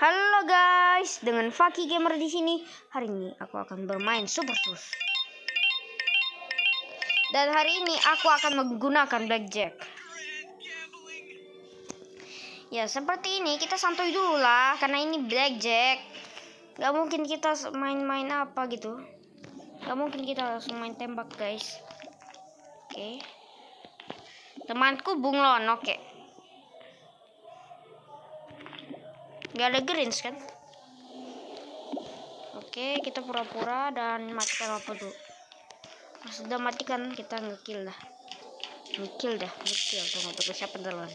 Halo guys, dengan Faki Gamer di sini. Hari ini aku akan bermain Super Sus. Dan hari ini aku akan menggunakan Blackjack. Ya seperti ini, kita santuy dulu lah, karena ini Blackjack. Gak mungkin kita main-main apa gitu. Gak mungkin kita langsung main tembak guys. Oke. Temanku bunglon, oke. Gak ada greens kan? Oke, kita pura-pura dan matikan apa dulu. Pas sudah matikan kita ngekill dah. Ngekill. Tunggu siapa duluan?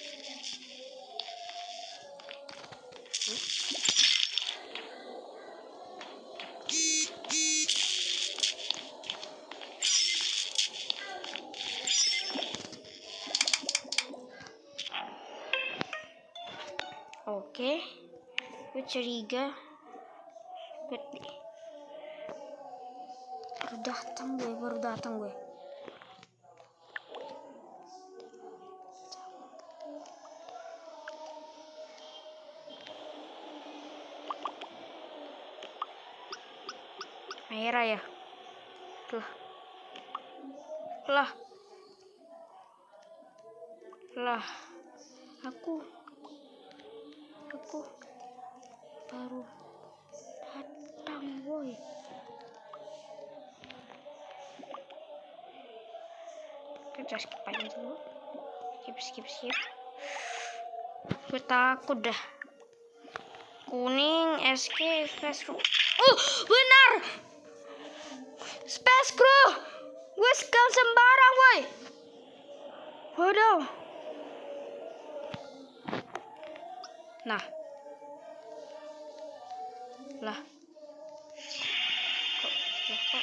Oke, gue curiga. Baru datang gue. Aira ya. Lah. Aku baru datang, boy. Kita skip aja dulu. Skip. Gue takut dah. Kuning, SK, Space Crew. Benar! Space Crew! Gue scam sembarang, boy. Waduh. Nah. Lah. Kok.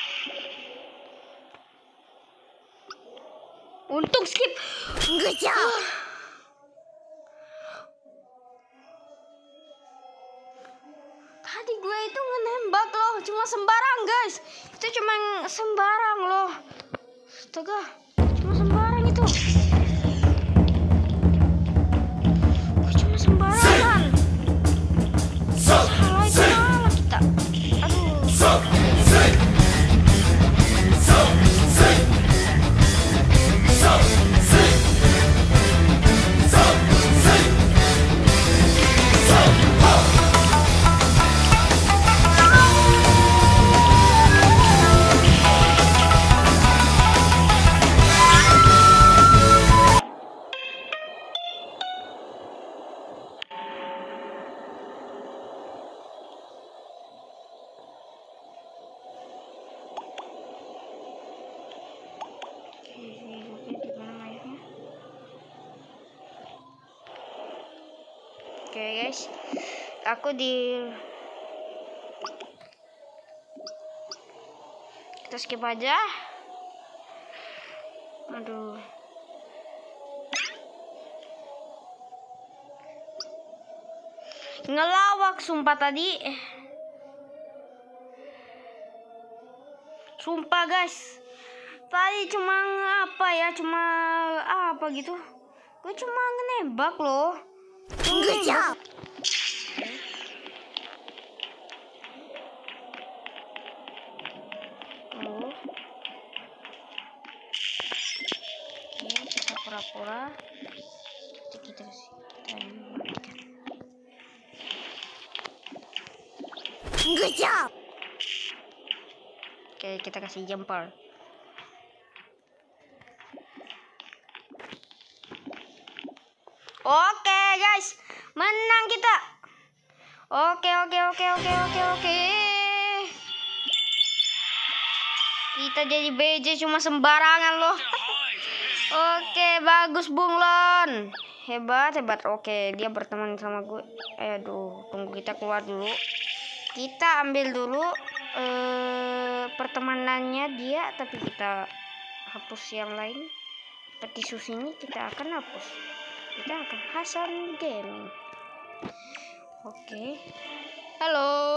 Untung skip. Enggak jauh. Tadi gue itu ngenembak loh, cuma sembarang guys. Itu cuma sembarang loh. Astaga, cuma sembarang itu. Gue cuma sembarangan. Salah itu malah kita. Aduh. Oke guys, aku kita skip aja. Aduh. Ngelawak sumpah tadi. Sumpah guys. Tadi cuma apa gitu. Gue cuma ngenembak loh. Good job. Kita pura-pura. Kita matikan. Good job. Oke, kita kasih jumper. Oke guys, menang kita. Oke. Kita jadi BJ cuma sembarangan loh. Oke, bagus bunglon. Hebat. Oke, dia berteman sama gue. Aduh, tunggu kita keluar dulu. Kita ambil dulu pertemanannya dia, tapi kita hapus yang lain. Seperti sus ini kita akan hapus. Kita akan Hasan Gaming. Oke. Halo.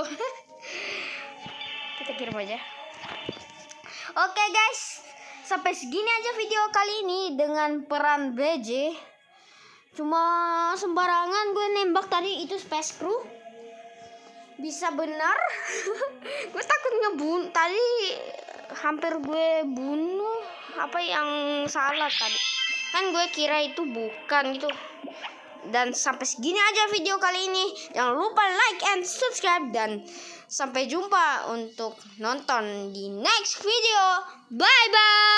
Kita kirim aja. Oke guys, sampai segini aja video kali ini dengan peran BJ. Cuma sembarangan gue nembak tadi itu Space Crew. Bisa benar. Gue takut ngebunuh tadi, hampir gue bunuh. Apa yang salah tadi? Kan gue kira itu bukan gitu. Dan sampai segini aja video kali ini. Jangan lupa like and subscribe. Dan sampai jumpa untuk nonton di next video. Bye bye.